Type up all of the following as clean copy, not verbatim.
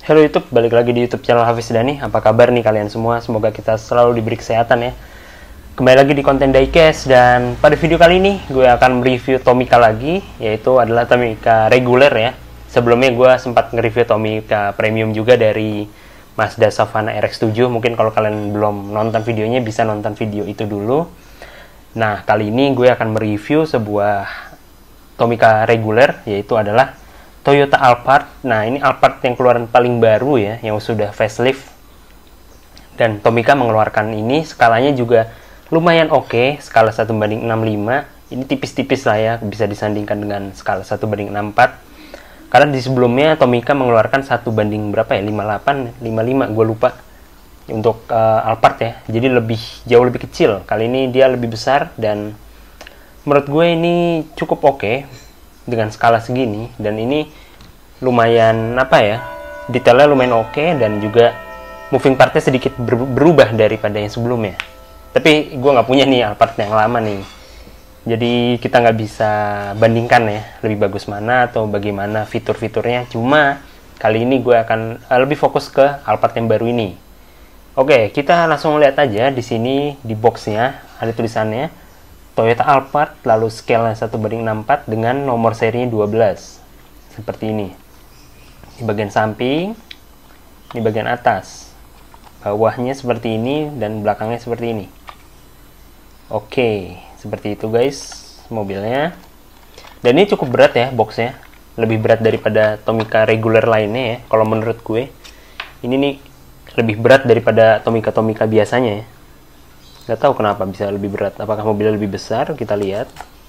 Halo YouTube, balik lagi di YouTube channel Hafiz Dani. Apa kabar nih kalian semua? Semoga kita selalu diberi kesehatan ya. Kembali lagi di konten diecast, dan pada video kali ini gue akan mereview Tomica lagi, yaitu adalah Tomica reguler ya. Sebelumnya gue sempat nge-review Tomica premium juga dari Mazda Savana RX-7. Mungkin kalau kalian belum nonton videonya bisa nonton video itu dulu. Nah, kali ini gue akan mereview sebuah Tomica reguler, yaitu adalah Toyota Alphard. Nah, ini Alphard yang keluaran paling baru ya, yang sudah facelift. Dan Tomica mengeluarkan ini, skalanya juga lumayan oke, skala 1:65. Ini tipis-tipis lah ya, bisa disandingkan dengan skala 1:64. Karena di sebelumnya Tomica mengeluarkan 1 berapa ya, 58, 55, gue lupa. Untuk Alphard ya, jadi jauh lebih kecil. Kali ini dia lebih besar, dan menurut gue ini cukup oke dengan skala segini. Dan ini lumayan detailnya lumayan oke, dan juga moving partnya sedikit berubah daripada yang sebelumnya. Tapi gue nggak punya nih Alphard yang lama nih, jadi kita nggak bisa bandingkan ya lebih bagus mana atau bagaimana fitur-fiturnya. Cuma kali ini gue akan lebih fokus ke Alphard yang baru ini. Oke, kita langsung lihat aja. Di sini di boxnya ada tulisannya Toyota Alphard, lalu scale 1:64 dengan nomor serinya 12. Seperti ini. Di bagian samping, di bagian atas. Bawahnya seperti ini, dan belakangnya seperti ini. Oke, seperti itu guys mobilnya. Dan ini cukup berat ya boxnya. Lebih berat daripada Tomica reguler lainnya ya. Kalau menurut gue, ini nih lebih berat daripada Tomica biasanya ya. Nggak tahu kenapa bisa lebih berat. Apakah mobilnya lebih besar? Kita lihat.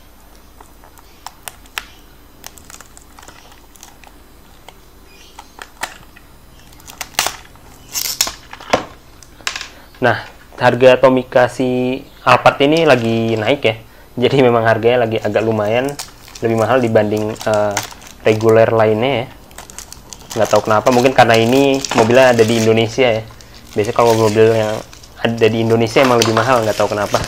Nah, harga Tomica si Alphard ini lagi naik ya. Jadi memang harganya lagi agak lumayan lebih mahal dibanding reguler lainnya ya. Nggak tahu kenapa. Mungkin karena ini mobilnya ada di Indonesia ya. Biasanya kalau mobil yang ada di Indonesia emang lebih mahal, nggak tahu kenapa.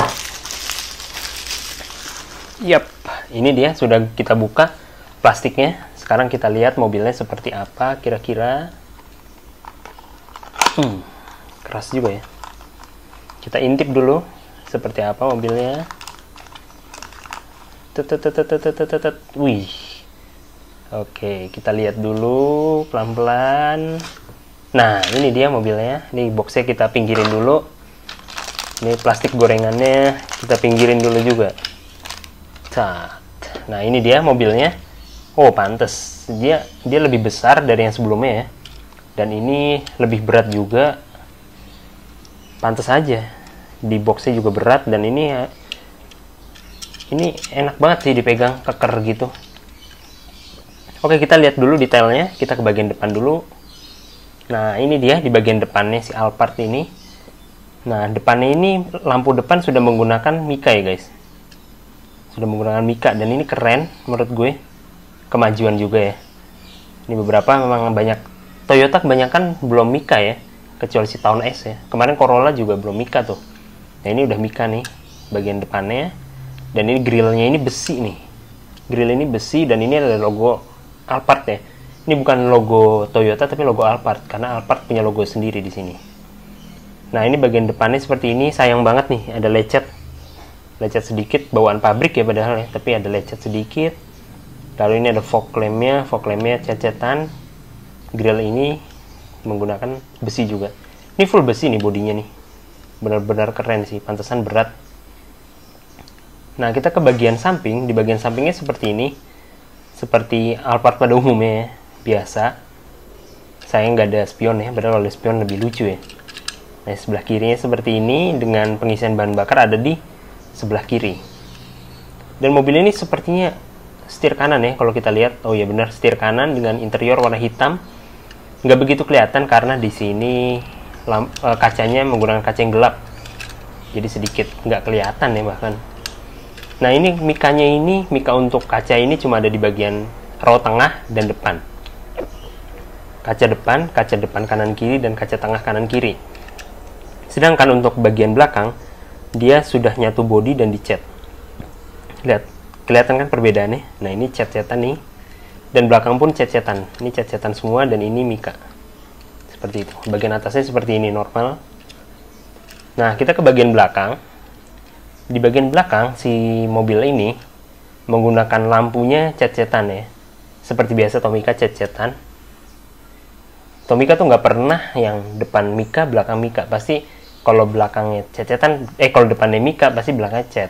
Yap, ini dia sudah kita buka plastiknya. Sekarang kita lihat mobilnya seperti apa kira-kira. Keras juga ya. Kita intip dulu seperti apa mobilnya. Wih. Oke, kita lihat dulu pelan-pelan. Nah, ini dia mobilnya. Ini boxnya kita pinggirin dulu. Ini plastik gorengannya kita pinggirin dulu juga. Nah, ini dia mobilnya. Oh, pantes. Dia lebih besar dari yang sebelumnya ya. Dan ini lebih berat juga. Pantes aja. Di boxnya juga berat, dan ini enak banget sih dipegang, keker gitu. Oke, kita lihat dulu detailnya. Kita ke bagian depan dulu. Nah, ini dia di bagian depannya si Alphard ini. Nah, depannya ini lampu depan sudah menggunakan Mica ya guys. Sudah menggunakan Mica, dan ini keren menurut gue. Kemajuan juga ya. Ini beberapa memang banyak Toyota kebanyakan belum Mica ya, kecuali si Town S ya. Kemarin Corolla juga belum Mica tuh. Nah, ini udah Mica nih bagian depannya. Dan ini grillnya ini besi nih. Grill ini besi, dan ini ada logo Alphard ya. Ini bukan logo Toyota tapi logo Alphard, karena Alphard punya logo sendiri di sini. Nah, ini bagian depannya seperti ini. Sayang banget nih, ada lecet sedikit, bawaan pabrik ya padahal ya, tapi ada lecet sedikit. Lalu ini ada fog lampnya cecetan. Grill ini menggunakan besi juga. Ini full besi nih bodinya nih. Benar-benar keren sih, pantesan berat. Nah, kita ke bagian samping. Di bagian sampingnya seperti ini. Seperti Alphard pada umumnya ya, biasa. Sayang nggak ada spion ya, padahal kalau ada spion lebih lucu ya. Nah, sebelah kirinya seperti ini, dengan pengisian bahan bakar ada di sebelah kiri. Dan mobil ini sepertinya setir kanan ya, kalau kita lihat. Oh iya benar, setir kanan dengan interior warna hitam. Nggak begitu kelihatan karena di sini kacanya menggunakan kaca yang gelap. Jadi sedikit nggak kelihatan ya bahkan. Nah, ini Mica-nya ini, Mica untuk kaca ini cuma ada di bagian row tengah dan depan. Kaca depan kanan kiri, dan kaca tengah kanan kiri. Sedangkan untuk bagian belakang, dia sudah nyatu bodi dan dicat. Lihat, kelihatan kan perbedaannya? Nah, ini cat-catan nih. Dan belakang pun cat-catan. Ini cat-catan semua, dan ini Mica. seperti itu. Bagian atasnya seperti ini normal. Nah, kita ke bagian belakang. Di bagian belakang si mobil ini menggunakan lampunya cet-cetan ya. Seperti biasa Tomica cet-cetan. Tomica tuh nggak pernah yang depan Mica, belakang Mica. Pasti kalau belakangnya cet-cetan, kalau depannya Mica pasti belakangnya cet.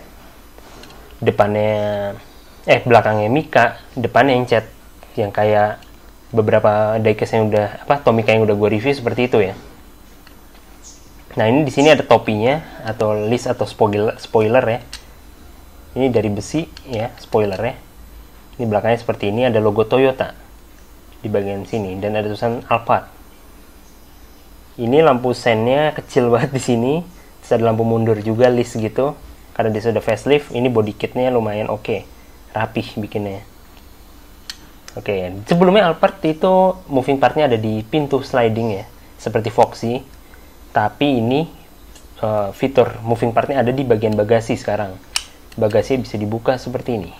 Belakangnya Mica, depannya yang cet. Yang kayak beberapa diecast yang udah Tomica yang udah gue review seperti itu ya. Nah, ini di sini ada topinya atau list atau spoiler ya. Ini dari besi ya, spoilernya. Ini belakangnya seperti ini, ada logo Toyota di bagian sini dan ada tulisan Alphard. Ini lampu sennya kecil banget di sini. Terus ada lampu mundur juga list gitu. Karena dia sudah facelift, ini body kitnya lumayan oke. Rapih bikinnya. Oke, sebelumnya Alphard itu moving partnya ada di pintu sliding ya, seperti Foxy. Tapi ini fitur moving partnya ada di bagian bagasi sekarang. Bagasinya bisa dibuka seperti ini.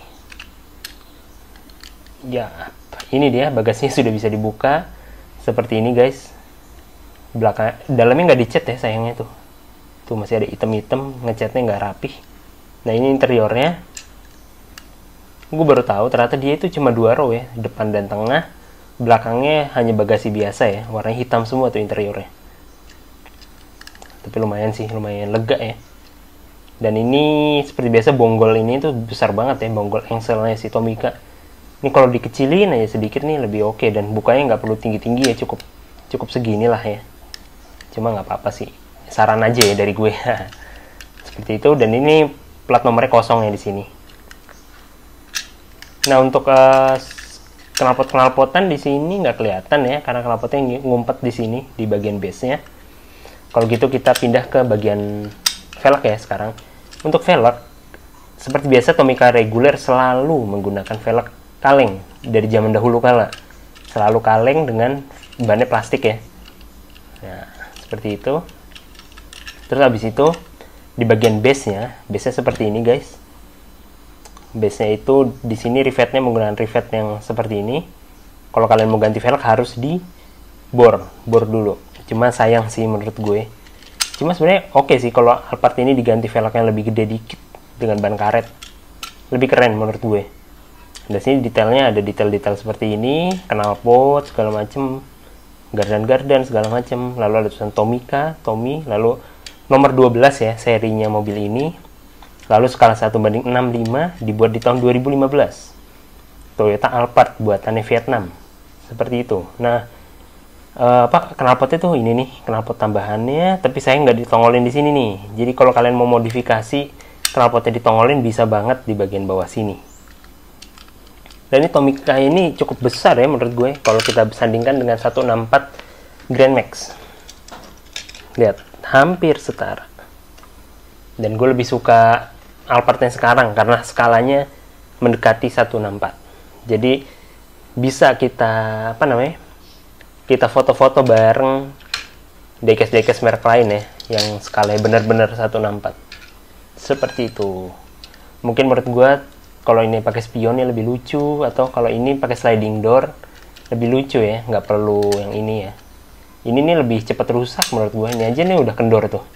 Ya, ini dia bagasinya sudah bisa dibuka seperti ini guys. Dalamnya nggak dicat ya sayangnya tuh. Tuh masih ada item-item, ngecatnya nggak rapih. Nah, ini interiornya. Gue baru tahu ternyata dia itu cuma 2 row ya, depan dan tengah. Belakangnya hanya bagasi biasa ya, warnanya hitam semua tuh interiornya. Tapi lumayan sih, lumayan lega ya. Dan ini seperti biasa bonggol ini tuh besar banget ya, bonggol engselnya si Tomica. Ini kalau dikecilin aja sedikit nih lebih oke, dan bukanya nggak perlu tinggi-tinggi ya, cukup segini lah ya. Cuma nggak apa-apa sih, saran aja ya dari gue. Seperti itu. Dan ini plat nomornya kosong ya di sini. Nah, untuk knalpotan di sini nggak kelihatan ya, karena knalpotnya ngumpet di sini di bagian base-nya. Kalau gitu kita pindah ke bagian velg ya sekarang. Untuk velg, seperti biasa Tomica reguler selalu menggunakan velg kaleng dari zaman dahulu kala. Selalu kaleng dengan bannya plastik ya. Nah, seperti itu. Terus habis itu di bagian base-nya seperti ini guys. Base-nya itu di sini rivetnya menggunakan rivet yang seperti ini. Kalau kalian mau ganti velg harus di bor dulu. Cuma sayang sih menurut gue. Cuma sebenarnya oke sih kalau Alphard ini diganti velg yang lebih gede dikit dengan ban karet. Lebih keren menurut gue. Dan sini detailnya ada detail-detail seperti ini, knalpot segala macem, gardan segala macem. Lalu ada tulisan Tomica, Tommy, lalu nomor 12 ya serinya mobil ini. Lalu skala 1:65 dibuat di tahun 2015. Toyota Alphard buatannya Vietnam. Seperti itu. Nah, knalpot itu ini nih, knalpot tambahannya, tapi saya nggak ditongolin di sini nih. Jadi kalau kalian mau modifikasi knalpotnya ditongolin bisa banget di bagian bawah sini. Dan ini Tomica ini cukup besar ya menurut gue kalau kita sandingkan dengan 164 Grand Max. Lihat, hampir setara. Dan gue lebih suka Alphard yang sekarang karena skalanya mendekati 164. Jadi bisa kita kita foto-foto bareng diecast merek lain ya yang skalanya benar-benar 164. Seperti itu. Mungkin menurut gue kalau ini pakai spionnya lebih lucu, atau kalau ini pakai sliding door lebih lucu ya, nggak perlu yang ini ya. Ini nih lebih cepat rusak menurut gue. Ini aja nih udah kendor tuh.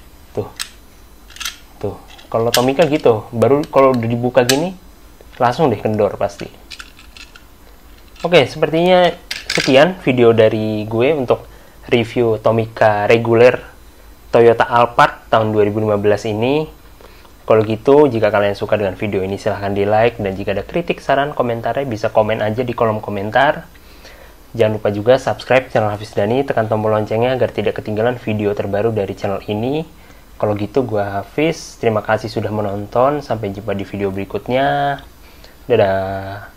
Tuh. Kalau Tomica gitu, baru kalau udah dibuka gini langsung deh kendor pasti. Oke, sepertinya sekian video dari gue untuk review Tomica reguler Toyota Alphard tahun 2015 ini. Kalau gitu, jika kalian suka dengan video ini silahkan di like, dan jika ada kritik, saran, komentarnya bisa komen aja di kolom komentar. Jangan lupa juga subscribe channel Hafiz Dani, tekan tombol loncengnya agar tidak ketinggalan video terbaru dari channel ini. Kalau gitu, gue Hafiz, terima kasih sudah menonton, sampai jumpa di video berikutnya. Dadah!